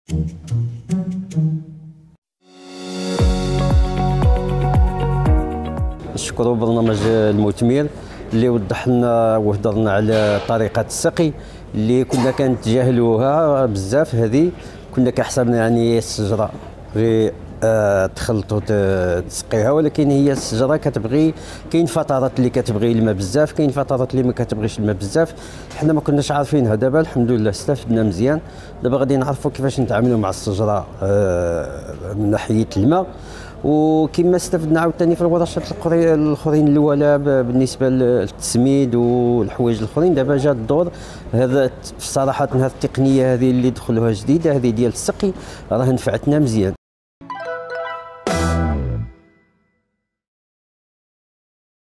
نشكروا برنامج المثمر اللي وضح لنا وهضرنا على طريقه السقي اللي كنا كنتجاهلوها بزاف. هذه كنا كنحسبنا يعني الشجره غير تخلطوا تسقيها، ولكن هي الشجره كتبغي، كاين فترات اللي كتبغي الماء بزاف، كاين فترات اللي ما كتبغيش الماء بزاف. حنا ما كناش عارفينها، دابا الحمد لله استفدنا مزيان. دابا غادي نعرفوا كيفاش نتعاملوا مع الشجره من ناحيه الماء. وكما استفدنا عاوتاني في الورشات الاخرين الاولى بالنسبه للتسميد والحوايج الاخرين. دابا جا الدور هذا صراحه، هذه التقنيه هذه اللي دخلوها جديده، هذه ديال السقي، راه نفعتنا مزيان.